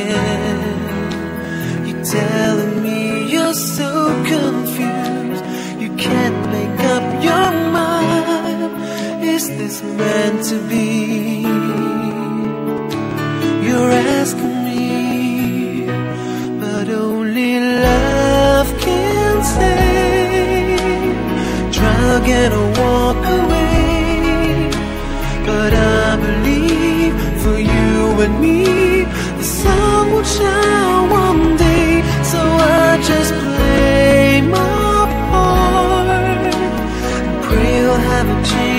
again. You're telling me you're so confused, you can't make up your mind. Is this meant to be? You're asking me, but only love can say. Drug and a walk away, but I believe for you and me the sun will shine one day. So I just play my part and pray you'll have a chance